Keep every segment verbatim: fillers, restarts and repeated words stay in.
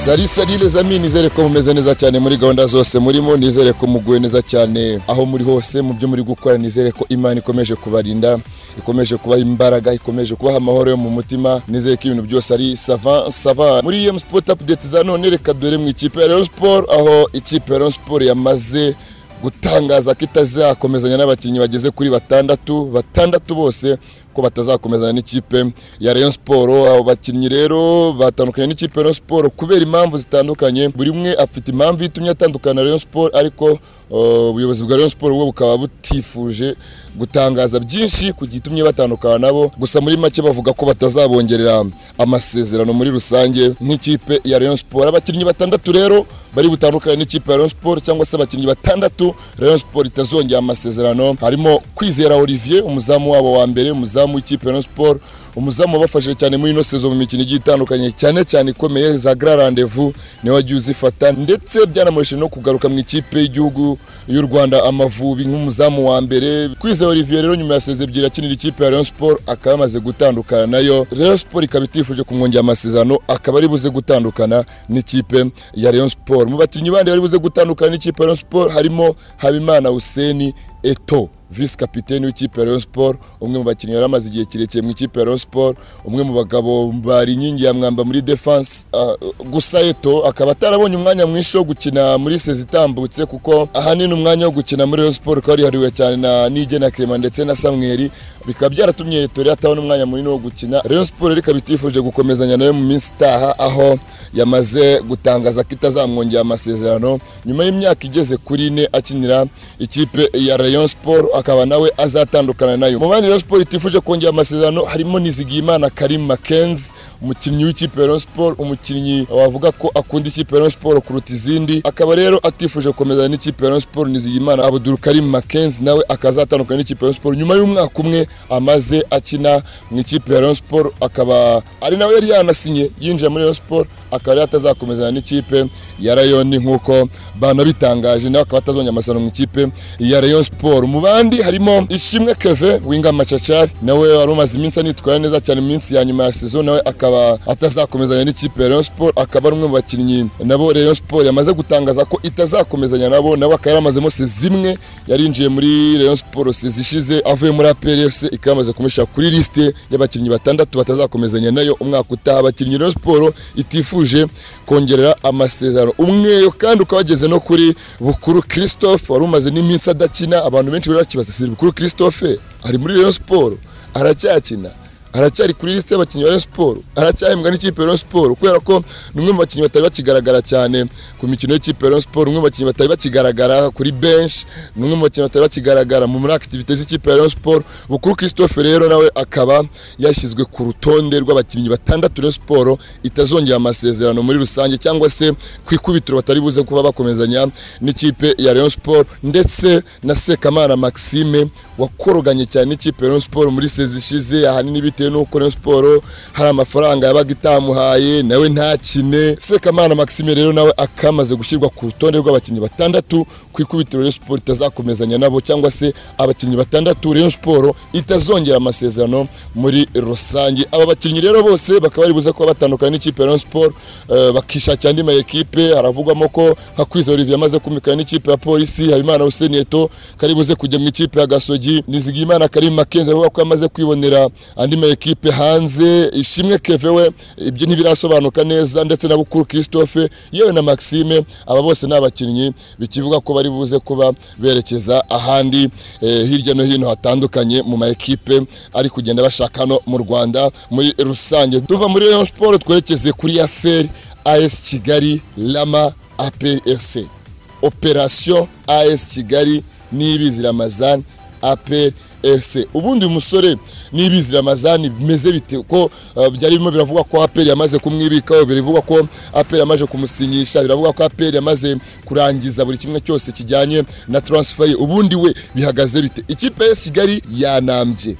Sari sari les amis, nizere ko mumeze neza cyane muri gahunda zose murimo, nizere ko muguye neza cyane aho muri hose mu byo muri gukora, nizere ko Imana ikomeje kubarinda, ikomeje kubaha imbaraga, ikomeje kubaha amahoro yo mu mutima, nizere ko ibintu byose ari sava sava. Muri Rayonsport update za none reka dore mu ikipe ya Rayonsport, aho ikipe ya Rayonsport yamaze gutangaza ko itazakomezanya n'abakinnyi bageze kuri batandatu batandatu bose ko batazakomezanya n'ikipe ya Rayonsport. Abo bakinnyi rero batandukanye n'ikipe ya Rayonsport kubera impamvu zitandukanye, buri umwe afite impamvu itumye atandukana na Rayonsport, ariko ubuyobozi bwa Rayonsport bwo bukaba butifuje gutangaza byinshi ku gitumye batandukana nabo. Gusa muri make bavuga ko batazabongerera amasezerano muri rusange nk'ikipe ya Rayonsport. Abakinnyi batandatu rero bari butandukanye n'ikipe ya Rayonsport, cyangwa se abakinnyi batandatu Rayonsport itazongera amasezerano, harimo Kwizera Olivier, umuzamu wabo wa mbere, umuzamu w'ikipe ya Rayonsport, umuzamu wabafashije cyane muri ino sezo mu mikino igiye itandukanye, cyane cyane ikomeye za Grand Rendez-vous niwe wagiye uzifata, ndetse byanamuhesheje no kugaruka mu ikipe y'igihugu y'u Rwanda Amavubi nk'umuzamu wa mbere. Kwizera Olivier rero nyuma ya seze ebyiri akinira ikipe ya Rayonsport akaba amaze gutandukana nayo, Rayonsport ikaba itifuje kumwongera amasezerano, akaba ari buze gutandukana n'ikipe ya Rayonsport. Mu bakinnyi bandi bari buze gutandukana n'ikipe ya Rayonsport harimo Habimana Hussein Eto, vice capitaine w'ikipe ya Rayonsport, umwe mu bakinnyi yaramaze igihe kirekire mu ikipe ya Rayonsport, umwe mu bagabo bari inkingi ya mwamba muri defense. Uh, gusa Eto akaba atarabonye umwanya mwinshi wo gukina muri sezi itambutse, kuko ahanini umwanya wo gukina muri Rayonsport ko ari hariwe cyane na Nige na Clement ndetse na Samuel, bikaba byaratumye Eto rero atabona umwanya munini wo gukina. Rayonsport reka bitifuje gukomezanya nayo mu minsi itaha, aho yamaze gutangaza ko itazamwongera amasezerano nyuma y'imyaka igeze kuri ine akinira ikipe ya Rayonsport, akaba nawe azatandukana nayo. Mu bandi Rayonsport itifuje kongera amasezerano harimo Nizigiyimana Karim Mackenzie, umukinnyi w'ikipe ya Rayonsport, umukinnyi wavuga ko akunda ikipe ya Rayonsport kuruta izindi, akaba rero atifuje gukomezanya n'ikipe ya Rayonsport. Nizigiyimana Abdul Karim Mackenzie nawe akazatandukana n'ikipe ya Rayonsport nyuma y'umwaka umwe amaze akina mu ikipe ya Rayonsport, akaba ari nawe yari yanasinye yinjira muri Rayonsport, akaba yari atazakomezanya n'ikipe ya Rayon nk'uko banabitangaje, nawe akaba atazongera amasezerano mu ikipe ya Rayonsport. Mu bandi harimo Ishimwe Keve winga Machachari, nawe wari umaze iminsi anitwara neza cyane mu minsi ya nyuma ya season, nawe akaba atazakomezanya n'ikipe ya Rayonsport, akaba ari umwe mu bakinnyi nabo Rayonsport yamaze gutangaza ko itazakomezanya nabo, nawe akaba yaramazemo sezimwe yarinjiye muri Rayonsport sezishize avuye muri A P R F C, ikamaze kumushyira kuri liste y'abakinnyi batandatu batazakomezanya nayo umwaka utaha. Abakinnyi Rayonsport itifuje kongerera amasezerano, umwe kandi ukabageze no kuri Bukuru Christophe wari umaze n'iminsi adakina. Abantu benshi bari bakibaza si Bukuru Christophe ari muri Rayonsport aracyakina, aracyari kuri liste y'abakinnyi ba Rayonsport, aracyahembwa n'ikipe ya Rayonsport, kubera ko numwe mu bakinnyi batari bakigaragara cyane ku mikino y'ikipe ya Rayonsport, numwe mu bakinnyi batari bakigaragara kuri bench, numwe mu bakinnyi batari bakigaragara mu muri activities z'ikipe ya Rayonsport. Bukuru Christophe rero nawe akaba yashyizwe ku rutonde rw'abakinnyi batandatu Rayonsport itazongera amasezerano muri rusange, cyangwa se kwikubitiro batari buze kuba bakomezanya n'ikipe ya Rayonsport. Ndetse na Sekamana Maxime wakoroganye cyane n'ikipe ya Rayonsport muri sezi ishize, ahanini bitewe nuko Rayonsport hari amafaranga yabaga itamuhaye nawe ntakine. Sekamana Maxime rero nawe akamaze gushyirwa ku rutonde rw'abakinnyi batandatu kwikubitiro Rayonsport itazakomezanya nabo, cyangwa se abakinnyi batandatu Rayonsport itazongera amasezerano muri rusange. Aba bakinnyi rero bose bakaba bari buze kuba batandukana n'ikipe ya Rayonsport, uh, bakishakira andi ma equipe. Haravugwamo ko nka Kwizera Olivier amaze kumikana n'ikipe ya Polisi, Habimana Hussein Eto kari buze kujya mu ikipe ya Gasogi, Nizigiyimana Karim Mackenzie avuga ko amaze kwibonera andi ma equipe hanze. Ishimwe Keve we ibyo ntibirasobanuka neza, ndetse na Bukuru Christophe yewe na Maxime, aba bose n'abakinnyi bikivuga ko bari buze kuba berekeza ahandi eh, hirya no hino hatandukanye mu ma equipe ari kugenda bashaka no mu Rwanda muri rusange. Tuva muri Rayonsport twerekeze kuri affaire A S Kigali Lama A P R F C, Operation A S Kigali Niyibizi Ramazani A P R F C. Ubundi umusore Niyibizi Ramazani bimeze bite ko uh, byari bimo biravuga ko A P R yamaze kumwibikaho, birivuga ko A P R yamaze kumusinyisha, biravuga ko A P R yamaze kurangiza buri kimwe cyose kijyanye na transfer. Ubundi we bihagaze bite? Ikipe ya Kigali yanambye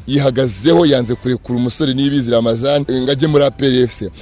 yihagazeho yanze kurekura umusore Niyibizi Ramazani ngajye muri A P R F C.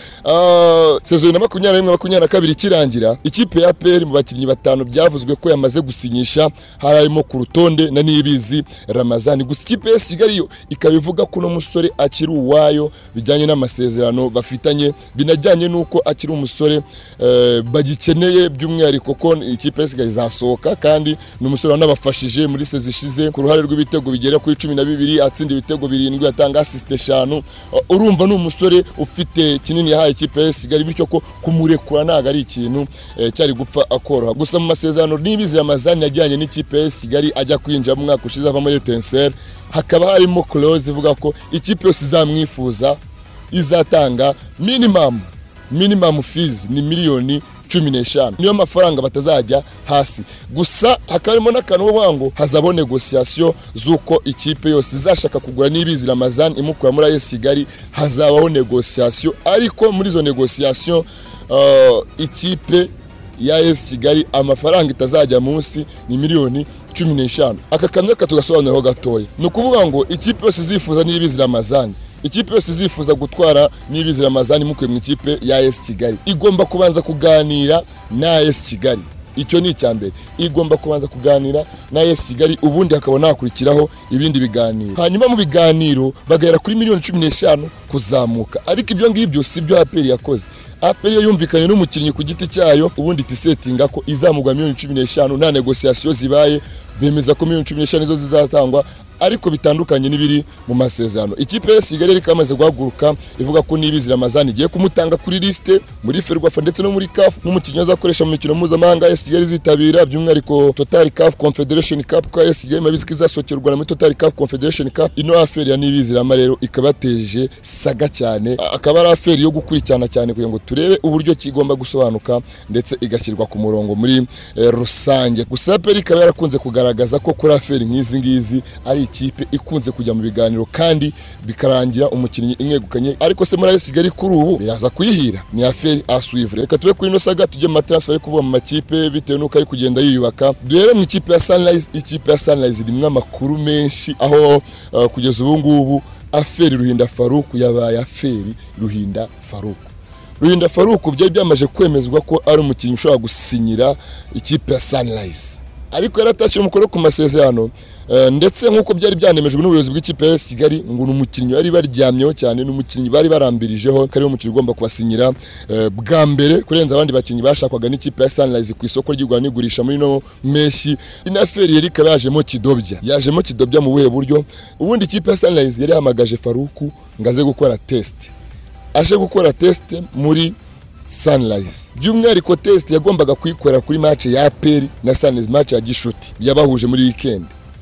Ah saison ya makumyabiri na rimwe makumyabiri na kabiri kirangira ikipe ya A P R mu bakinnyi batanu byavuzwe ko yamaze gusinyisha harimo ku rutonde na Niyibizi Ramazani. Gusa ikipe ya Kigali yo ikabivuga ko no musore akiri uwayo bijyanye n'amasezerano bafitanye binajyanye nuko akiri umusore uh, bagikeneye by'umwihariko ko ikipe ya Kigali zasohoka kandi n'umusore wanabafashije muri sezi ishize ku ruhare rw'ibitego bigera kuri cumi na bibiri atsinda ibitego birindwi atanga assist eshanu. Uh, urumva n'umusore ufite kinini yahaye ikipe ya Kigali bityo ko kumurekura naga ari ikintu uh, cyari gupfa akoroha. Gusa mu masezerano Niyibizi Ramazani yajyanye n'ikipe ya Kigali ajya kwinjira mu mwaka ushize ava muri Etincelle hakaba harimo clause ivuga ko ikipe yose izamwifuza izatanga minimum minimum fees ni miliyoni cumi n'eshanu niyo mafaranga batazajya hasi. Gusa hakarimo n'akantu wango hazabo negotiation zuko ikipe yose izashaka kugura Niyibizi Ramazani imukura muri A S Kigali hazabaho negotiation ariko muri zo negotiation uh, ikipe ya A S Kigali amafaranga itazajya munsi ni miliyoni cumi n'eshanu. Aka kamwe katugasobanuraho gatoya nukuvuga ngo ikipe yose izifuza Niyibizi Ramazani ikipe yose izifuza gutwara Niyibizi Ramazani mukuye mu ikipe ya A S Kigali igomba kubanza kuganira na A S Kigali. Icyo ni icyambere igomba kubanza kuganira na A S Kigali ubundi hakabona hakurikiraho ibindi biganiro hanyuma mu biganiro bagahera kuri miliyoni cumi n'eshanu kuzamuka. Ariko ibyo ngibyo sibyo A P R yakoze. A P R yo yumvikanye n'umukinnyi ku giti cyayo ubundi tisetinga ko izamugwa miliyoni cumi n'eshanu na negotiation zibaye bemeza ko miliyoni cumi n'eshanu zo zizatangwa ariko bitandukanye n'ibiri mu masezerano. Ikipe ya Kigali reka amaze guhaguruka ivuga ko Niyibizi Ramazani igiye kumutanga kuri liste muri Ferwafa ndetse no muri C A F nk'umukinnyi azakoresha mu mikino mpuzamahanga ya Kigali zitabira by'umwihariko Total C A F Confederation Cup ko ya Kigali mabiziki izasokerwa muri Total C A F Confederation Cup. Ino affaire ya Niyibizi Rama rero ikabateje saga cyane akaba ari affaire yo gukurikirana cyane kugira ngo turebe uburyo kigomba gusobanuka ndetse igashyirwa ku murongo muri eh, rusange. Gusa A P R ikaba yarakunze kugaragaza ko kuri affaire nk'izi ngizi ari ikipe ikunze kujya mu biganiro kandi bikarangira umukinnyi imwegukanye ariko se muri A S Kigali kuri ubu biraza kuyihira ni affaire à suivre. Reka tube kuri no saga tujye mu transfer kuvuga mu makipe bitewe nuko ari kugenda yiyubaka. Duhere mu ikipe ya Sunrise. Ikipe ya Sunrise rimwe amakuru menshi aho uh, kugeza ubu ngubu affaire Ruhinda Farouk yabaye affaire Ruhinda Farouk. Ruhinda Farouk byari byamaje kwemezwa ko ari umukinnyi ushobora gusinyira ikipe ya Sunrise ariko yaratashe umukono ku masezerano uh, ndetse nkuko byari byanemejwe n'ubuyobozi bw'ikipe ya Kigali ngo n'umukinnyi bari baryamyeho cyane n'umukinnyi bari barambirijeho kari umukinnyi ugomba kubasinyira uh, bwa mbere kurenza abandi bakinnyi bashakwaga n'ikipe ya Sunrise ku isoko ry'igura n'igurisha muri no meshi. Inaferi yari kabajemo kidobya yajemo kidobya mu buhe buryo ubundi ikipe ya Sunrise yari hamagaje Faruku ngaze gukora test aje gukora test muri Sunrise by'umwihariko test yagombaga kuyikora kuri match ya A P R na Sunrise match ya gishuti yabahuje muri weekend.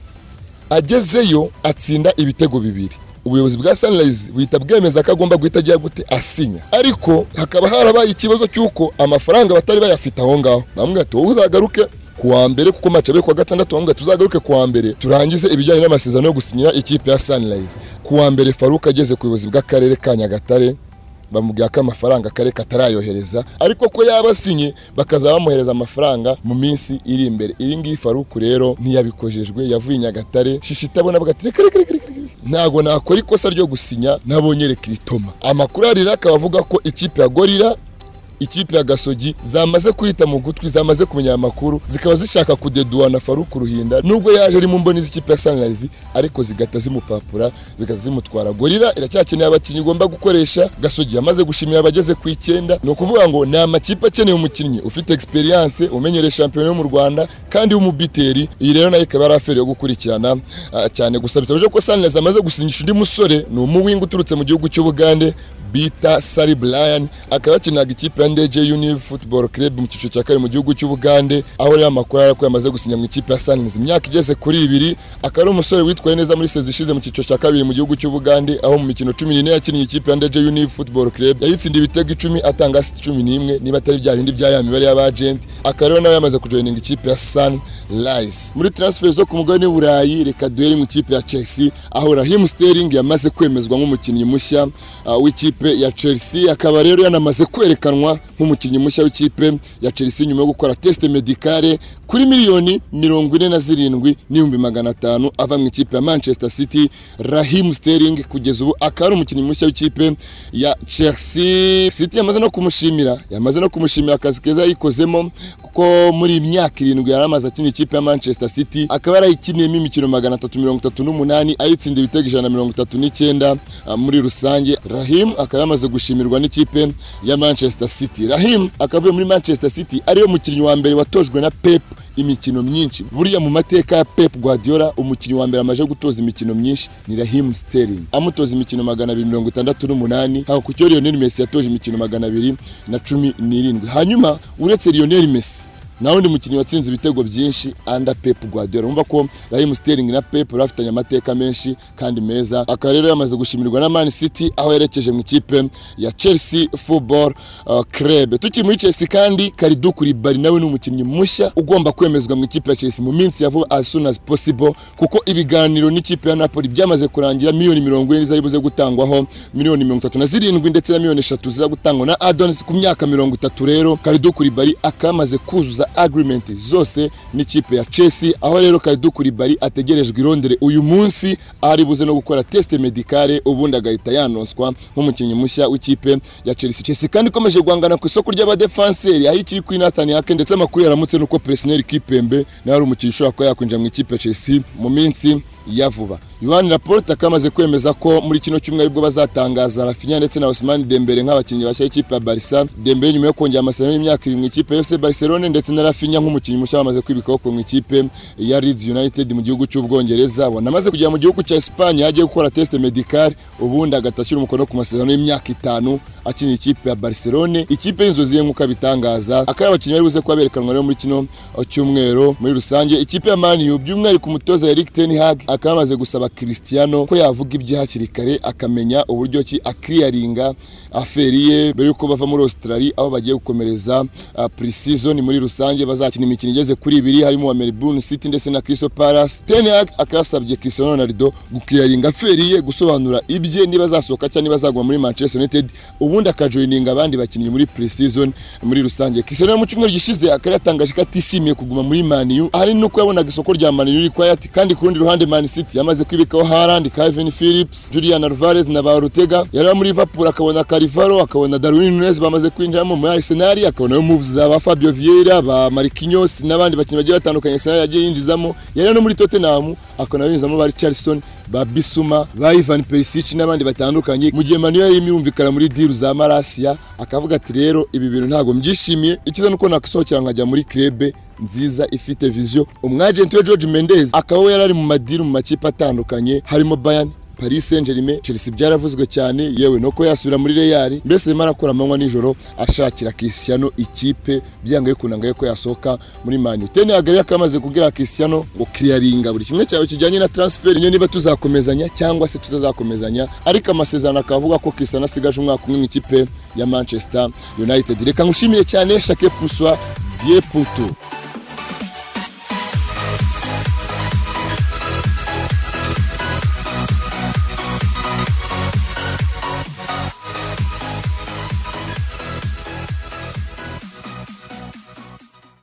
Agezeyo atsinda ibitego bibiri ubuyobozi bwa Sunrise buhita bwemeza ko agomba guhita ajya gute asinya ariko hakaba harabaye ikibazo cyuko amafaranga batari bayafite aho ngaho bamwe ati wowe uzagaruke kuwa mbere kuko match abe kwa gatandatu bamwe tuzagaruke kuwa mbere turangize ibijyanye n'amasezerano yo gusinyira ikipe ya Sunrise. Kuwa mbere Faruka ageze ku buyobozi bw'akarere ka Nyagatare bamubwira ko amafaranga kare katarayohereza ariko ko yabasinye bakaza bamuhereza amafaranga mu minsi iri imbere. Iyi ngiyi Faruku rero ntiyabikojejwe yavuye Nyagatare shishitabona bagatire kare kare kare ntago nakora ikosa ryo gusinya nabonye rekritoma. Amakuru ari rakabavuga ko ikipe ya Gorira ikipe ya Gasogi zamaze kurita mu gutwi zamaze kumenya amakuru zikaba zishaka kudeduwa na Faruku Ruhinda nubwo yaje ari mu mboni z'ikipe ya Sunrise ariko zigata zimupapura zigata zimutwara. Gorira iracyakeneye abakinnyi igomba gukoresha. Gasogi yamaze gushimira abageze ku icyenda no kuvuga ngo ni amakipe akeneye umukinnyi ufite experience umenyere champion yo mu Rwanda kandi w'umubiteri. Iyi rero nayo ikaba ari affaire yo gukurikirana uh, cyane. Gusa bitaje ko Sunrise amaze gusinyisha undi musore ni umuwinga uturutse mu gihugu cy'Ubugande bita Sari Brian akaba yakinaga ikipe ya Ndege Uni Football Club mu cyiciro cya kare mu gihugu cy'Ubugande aho rero amakuru arako yamaze gusinya mu ikipe ya Sunrise imyaka igeze kuri ibiri. Akaba umusore witwaye neza muri sezi ishize mu cyiciro cya kabiri mu gihugu cy'Ubugande aho mu mikino cumi n'ine yakiniye ikipe ya Ndege Uni Football Club yayitsinda ibitego icumi atanga assist cumi n'imwe niba atari bya bindi bya ya mibare y'abagent. Akaba rero nawe yamaze kujoininga ikipe ya Sun Rice. Muri transfer zo ku mugabane w'Uburayi reka duhere mu kipe ya Chelsea aho Raheem Sterling yamaze kwemezwa nk'umukinnyi mushya uh, w'ikipe ya Chelsea, akaba rero yanamaze kwerekanwa nk'umukinnyi mushya w'ikipe ya Chelsea nyuma yo gukora test medicale kuri miliyoni mirongo ine na zirindwi n'ibihumbi magana atanu ava mu ikipe ya Manchester City. Raheem Sterling kugeza ubu akaba ari umukinnyi mushya w'ikipe ya Chelsea. City yamaze no kumushimira yamaze no kumushimira akazi keza yikozemo kuko muri imyaka irindwi yaramaze akina ikipe ya Manchester City, akaba yarayikiniyemo imikino magana atatu mirongo itatu n'umunani ayitsinda ibitego ijana na mirongo itatu n'icyenda muri rusange. Raheem akaba yamaze gushimirwa n'ikipe ya Manchester City. Raheem akavuye muri Manchester City ariyo mukinnyi wa mbere watojwe na Pep imikino myinshi. Buriya mu mateka ya Pep Guardiola umukinnyi wa mbere amaje gutoza imikino myinshi ni Raheem Sterling, amutoza imikino magana abiri mirongo itandatu n'umunani, aho ku cyo Lionel Messi yatoje imikino magana abiri na cumi n'irindwi. Hanyuma uretse Lionel Messi na wundi mukinnyi watsinze ibitego byinshi anda Pep Guardiola. Umva ko Raheem Sterling na Pep bafitanye amateka menshi kandi meza. Akaba rero yamaze gushimirwa na Man City aho yerekeje mu ikipe ya Chelsea Football uh, Club. Tuki muri Chelsea kandi Kalidou Koulibaly nawe ni umukinnyi mushya ugomba kwemezwa mu ikipe ya Chelsea mu minsi ya vuba as soon as possible, kuko ibiganiro n'ikipe ya Napoli byamaze kurangira. Miliyoni mirongo ine zari buze gutangwaho, miliyoni mirongo itatu na zirindwi ndetse na miliyoni eshatu ziza gutangwa na Adonis ku myaka mirongo itatu. Rero Kalidou Koulibaly akamaze kuzuza agreement zose n'ikipe ya Chelsea, aho rero Kalidou Koulibaly ategerejwe irondere uyu munsi ari buze no gukora test medicale ubundi agahita yanonswa nk'umukinnyi mushya w'ikipe ya Chelsea. Chelsea kandi ikomeje guhangana ku isoko ry'abadefenseri aho ikiri kuri Nathan Ake ndetse amakuru yaramutse nuko Presnel Kipembe nawe ari umukinnyi ushobora kuba yakwinjira mu ikipe ya Chelsea mu minsi ya vuba. Yohani Laporte akamaze kwemeza ko muri kino cyumweru bwo bazatangaza Rafinha ndetse na Ousmane Dembele nk'abakinnyi bashya ikipe ya Barca. Dembele nyuma yo kongera amasezerano y'imyaka iri mu ikipe ya F C Barcelona ndetse na Rafinha nk'umukinnyi mushya bamaze kwibikaho ku mu ikipe ya Leeds United mu gihugu cy'Ubwongereza. Wanamaze kujya mu gihugu cya Espagne yagiye gukora test medical ubundi agatashyira umukono ku masezerano y'imyaka itanu akina ikipe ya Barcelona. Ikipe y'inzozi ye nk'uko bitangaza akaba abakinnyi bari buze kuba berekanwa rero muri kino cyumweru. Muri rusange ikipe ya Man U by'umwihariko umutoza Erik ten Hag akaba amaze gusaba Cristiano ko yavuga ibyo hakiri kare akamenya uburyo ki akiriyaringa aferiye mbere yuko bava muri Australia aho bagiye gukomereza uh, pre-season. Muri rusange bazakina imikino igeze kuri ibiri harimo wa Melbourne City ndetse na Crystal Palace. Ten Hag akasabye Cristiano Ronaldo gukiriyaringa aferiye gusobanura ibye niba zasohoka cyangwa niba zagwa muri Manchester United ubundi akajoininga abandi bakinnyi muri pre-season. Muri rusange Cristiano mu cyumweru gishize akari yatangaje ko atishimiye kuguma muri Man U, hari nuko yabonaga isoko rya Man U quiet, kandi ku rundi ruhande Man City yamaze kwibikaho Haaland, Calvin Phillips, Julian Alvarez na Ortega. Yari muri Liverpool akabona Carvalho, akabona Darwin Núñez bamaze kwinjiramo mu Arsenal, akabona moves za Fabio Vieira, ba Marquinhos n'abandi bakinnyi bagiye batandukanye Arsenal yagiye yinjizamo. Yari no muri Tottenham akabona yinjizamo ba Richarlison, ba Bissouma, ba Ivan Perisic n'abandi batandukanye. Mu gihe Manuel yari yumvikana muri deal za Malaysia akavuga ati rero ibi bintu ntago mbyishimiye, ikiza nuko nakisohokera nkajya muri club nziza ifite vision. Umwagent we George Mendes akaba yarari mu madiru mu makipe atandukanye harimo Bayern, Paris Saint-Germain, Chelsea byaravuzwe cyane yewe noko yasubira muri Real. Mbese Imana akora amanywa nijoro ashakira Cristiano ikipe byanga yikunanga ko yasohoka muri Man U. Ten Hag akamaze kugira Cristiano ngo clearinga buri kimwe cyawe kijyanye na transfer nye niba tuzakomezanya cyangwa se tutazakomezanya, ariko amasezerano akavuga ko Cristiano asigaje umwaka umwe mu ikipe ya Manchester United. Reka ngushimire cyane Shake Puswa Die Puto.